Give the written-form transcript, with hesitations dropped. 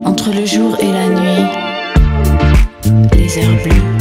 Entre le jour et la nuit, les heures bleues.